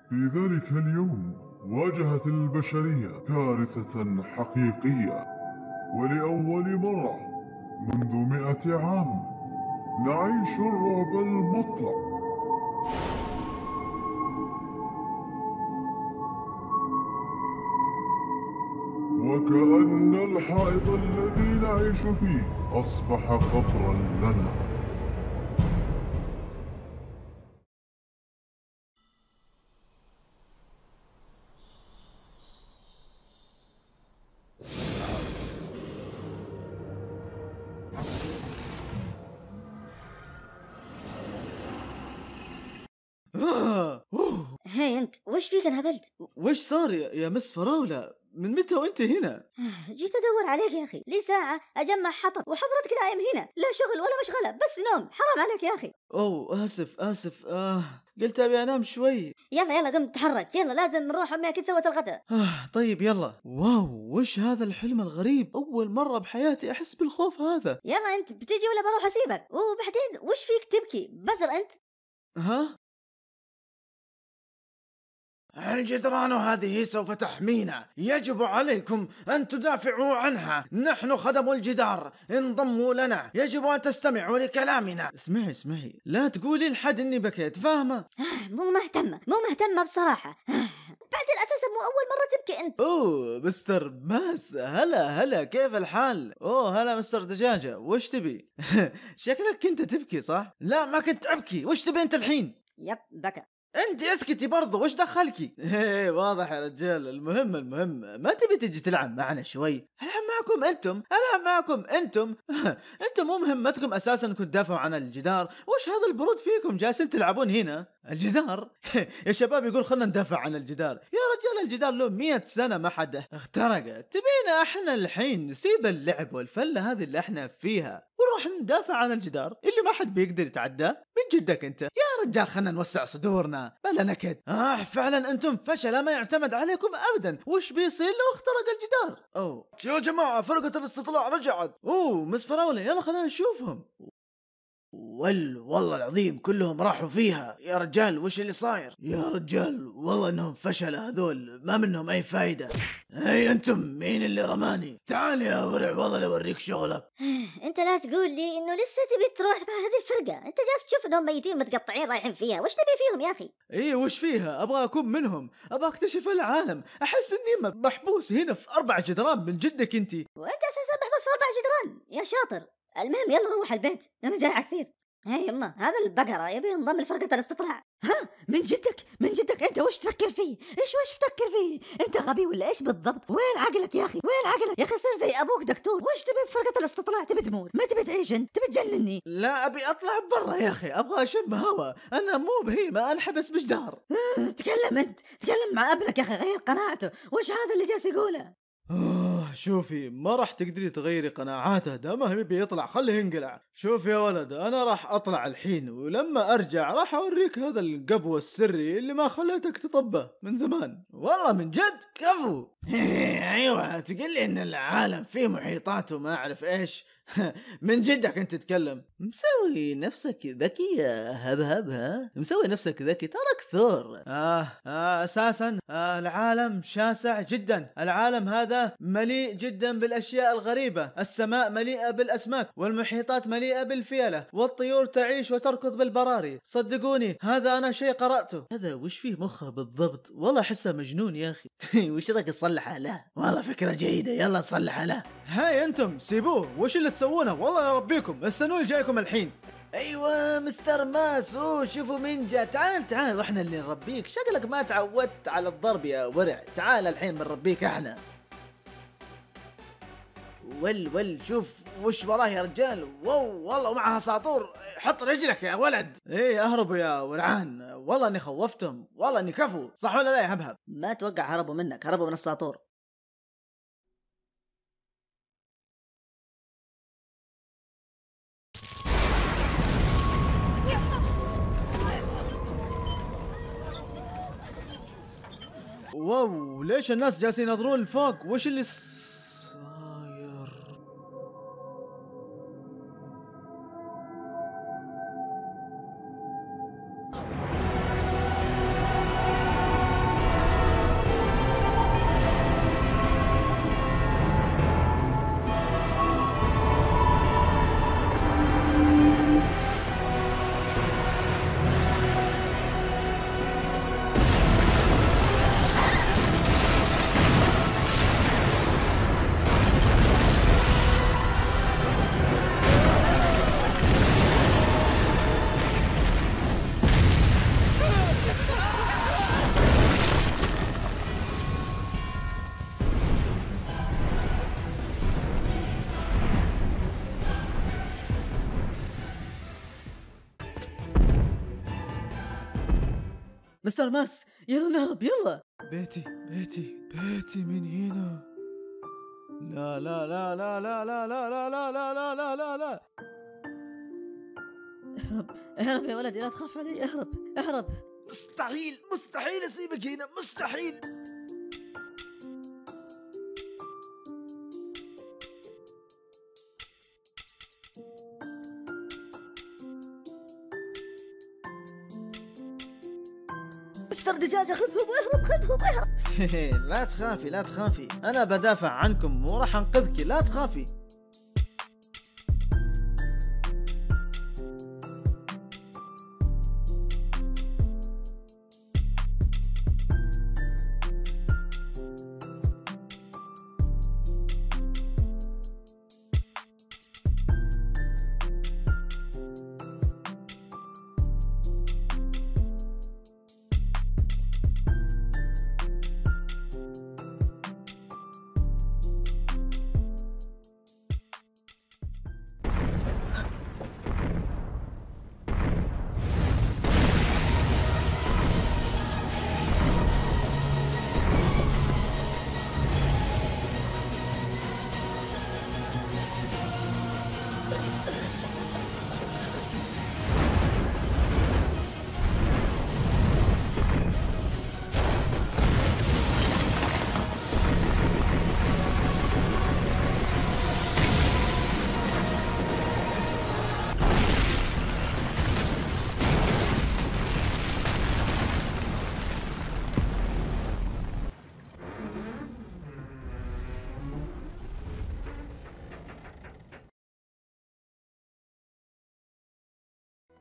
في ذلك اليوم واجهت البشرية كارثة حقيقية، ولأول مرة منذ 100 عام نعيش الرعب المطلق. وكأن الحائط الذي نعيش فيه أصبح قبرا لنا. هاي أنت وش فيك انهبلت؟ وش صار يا مس فراولة؟ من متى وانت هنا؟ جيت أدور عليك يا أخي، لي ساعة أجمع حطب وحضرتك نايم هنا، لا شغل ولا مشغلة بس نوم، حرام عليك يا أخي. أوه آسف قلت أبي أنام شوي. يلا قم تحرك، يلا لازم نروح. أمي أكيد سوت الغداء. طيب يلا. واو وش هذا الحلم الغريب؟ أول مرة بحياتي أحس بالخوف هذا. يلا أنت بتيجي ولا بروح أسيبك؟ وبعدين وش فيك تبكي؟ بزر أنت؟ ها؟ الجدران هذه سوف تحمينا، يجب عليكم أن تدافعوا عنها. نحن خدم الجدار، انضموا لنا، يجب أن تستمعوا لكلامنا. اسمعي لا تقولي لحد إني بكيت، فاهمة؟ مو مهتمة بصراحة. بعد الأساس مو أول مرة تبكي أنت. أوه مستر ماس، هلا كيف الحال؟ أوه هلا مستر دجاجة، وش تبي؟ شكلك كنت تبكي صح؟ لا ما كنت أبكي، وش تبي أنت الحين؟ يب بكى. انت اسكتي برضو، وش دخلكي؟ واضح يا رجال. المهم ما تبي تجي تلعب معنا شوي؟ العب معكم انتم. انتم مو مهمتكم اساسا انكم تدافعوا عن الجدار. وش هذا البرود فيكم جالسين تلعبون هنا الجدار؟ يا شباب يقول خلنا ندافع عن الجدار. يا رجال الجدار له 100 سنة ما حد اخترق. تبينا احنا الحين نسيب اللعب والفلة هذه اللي احنا فيها ونروح ندافع عن الجدار اللي ما حد بيقدر يتعداه؟ من جدك انت يا رجال، خلنا نوسع صدورنا بلا نكد. فعلا انتم فشلة ما يعتمد عليكم ابدا. وش بيصير لو اخترق الجدار؟ شو يا جماعة، فرقة الاستطلاع رجعت. مس فراولة يلا خلينا نشوفهم. والله العظيم كلهم راحوا فيها يا رجال. وش اللي صاير يا رجال؟ والله انهم فشلة هذول، ما منهم اي فايدة. هاي انتم مين اللي رماني؟ تعال يا ورع والله لو اوريك شغلك. انت لا تقول لي انه لسه تبي تروح مع هذه الفرقة. انت جالس تشوف انهم ميتين متقطعين رايحين فيها، وش تبي فيهم يا اخي؟ وش فيها؟ ابغى اكون منهم، ابغى اكتشف العالم. احس اني محبوس هنا في 4 جدران. من جدك انت؟ وانت اساسا محبوس في 4 جدران يا شاطر. المهم يلا نروح البيت، انا جاي كثير. هاي يما هذا البقرة يبي ينضم لفرقة الاستطلاع. من جدك انت وش تفكر فيه؟ وش تفكر فيه؟ انت غبي ولا ايش بالضبط؟ وين عقلك يا اخي؟ يا اخي صير زي ابوك دكتور. وش تبي بفرقة الاستطلاع؟ تبي تموت؟ ما تبي تعيش؟ انت تبي تجنني؟ لا ابي اطلع برا يا اخي، ابغى اشم هوا. انا مو بهيمة انحبس بجدار. تكلم مع ابنك يا اخي، غير قناعته. وش هذا اللي جالس يقوله؟ شوفي ما راح تقدري تغيري قناعاته، ده ما هي بيطلع، خليه ينقلع. شوف يا ولد انا راح اطلع الحين، ولما ارجع راح اوريك هذا القبو السري اللي ما خليتك تطبه من زمان. والله من جد كفو. ايوه تقول لي ان العالم فيه محيطات وما اعرف ايش. من جدك انت تتكلم؟ مسوي نفسك ذكي يا هبهب؟ مسوي نفسك ذكي تراك ثور. اساسا العالم شاسع جدا. العالم هذا مليء جدا بالاشياء الغريبة. السماء مليئة بالاسماك، والمحيطات مليئة بالفيلة، والطيور تعيش وتركض بالبراري. صدقوني هذا انا شيء قرأته. هذا وش فيه مخه بالضبط؟ والله احسه مجنون يا اخي. وش رايك نصلحه له؟ والله فكرة جيدة، يلا نصلحه له. هاي انتم سيبوه، وش اللي تسوونه؟ والله يربيكم استنوني جايكم الحين. ايوه مستر ماس، شوفوا مين جاء. تعال واحنا اللي نربيك. شكلك ما تعودت على الضرب يا ورع. تعال الحين بنربيك احنا. شوف وش وراه يا رجال. والله ومعها ساطور. حط رجلك يا ولد. اهربوا يا ورعان، والله اني خوفتهم، والله اني كفو. صح ولا لا يا هبهب؟ ما اتوقع هربوا منك، هربوا من الساطور. واو ليش الناس جالسين ينظرون لفوق؟ وش اللي صاير؟ مستر ماس يلا نهرب يلا. بيتي من هنا. لا لا لا لا لا لا لا لا لا لا لا لا لا لا. اهرب يا ولدي، لا تخاف علي، اهرب. مستحيل اسيبك هنا، مستحيل. مستر دجاجة خذهم اهرب. لا تخافي، انا بدافع عنكم وراح انقذك، لا تخافي.